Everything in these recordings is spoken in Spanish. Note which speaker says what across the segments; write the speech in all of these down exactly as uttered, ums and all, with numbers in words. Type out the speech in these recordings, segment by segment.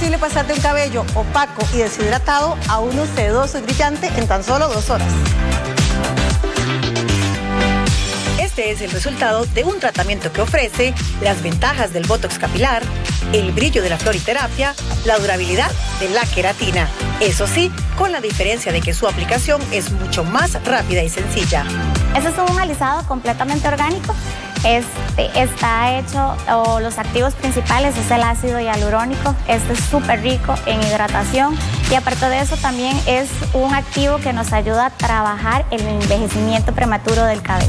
Speaker 1: posible pasar de un cabello opaco y deshidratado a uno sedoso y brillante en tan solo dos horas. Este es el resultado de un tratamiento que ofrece las ventajas del Botox capilar, el brillo de la floriterapia, la durabilidad de la queratina. Eso sí, con la diferencia de que su aplicación es mucho más rápida y sencilla.
Speaker 2: Este es un alisado completamente orgánico. Este está hecho, o los activos principales es el ácido hialurónico. Este es súper rico en hidratación y aparte de eso también es un activo que nos ayuda a trabajar el envejecimiento prematuro del cabello.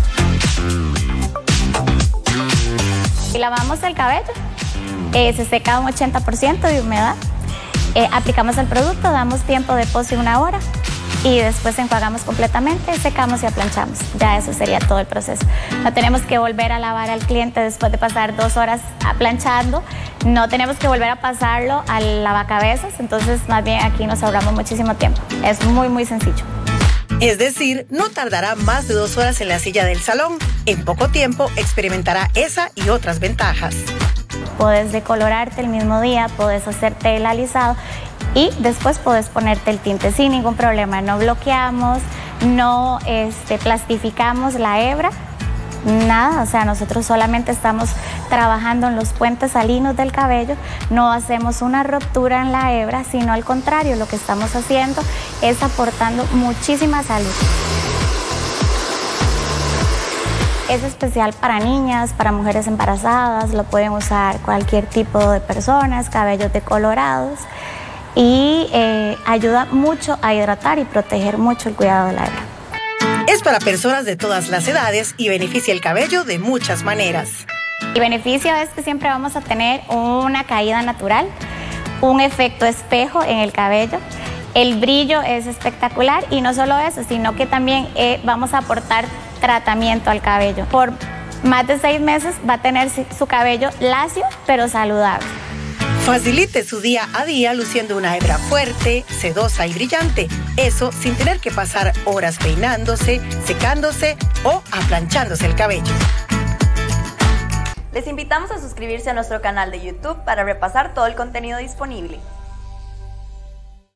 Speaker 2: Y lavamos el cabello, eh, se seca un ochenta por ciento de humedad, eh, aplicamos el producto, damos tiempo de pose una hora y después enjuagamos completamente, secamos y aplanchamos. Ya eso sería todo el proceso. No tenemos que volver a lavar al cliente después de pasar dos horas planchando, no tenemos que volver a pasarlo al lavacabezas, entonces más bien aquí nos ahorramos muchísimo tiempo. Es muy muy sencillo.
Speaker 1: Es decir, no tardará más de dos horas en la silla del salón. En poco tiempo experimentará esa y otras ventajas.
Speaker 2: Puedes decolorarte el mismo día, puedes hacerte el alisado y después puedes ponerte el tinte sin ningún problema. No bloqueamos, no este, plastificamos la hebra, nada. O sea, nosotros solamente estamos trabajando en los puentes salinos del cabello, no hacemos una ruptura en la hebra, sino al contrario, lo que estamos haciendo es aportando muchísima salud. Es especial para niñas, para mujeres embarazadas, lo pueden usar cualquier tipo de personas, cabellos decolorados y eh, ayuda mucho a hidratar y proteger mucho el cuidado de la hebra.
Speaker 1: Es para personas de todas las edades y beneficia el cabello de muchas maneras.
Speaker 2: El beneficio es que siempre vamos a tener una caída natural, un efecto espejo en el cabello. El brillo es espectacular y no solo eso, sino que también eh, vamos a aportar tratamiento al cabello. Por más de seis meses va a tener su cabello lacio pero saludable.
Speaker 1: Facilite su día a día luciendo una hebra fuerte, sedosa y brillante. Eso sin tener que pasar horas peinándose, secándose o aplanchándose el cabello.
Speaker 3: Les invitamos a suscribirse a nuestro canal de YouTube para repasar todo el contenido disponible.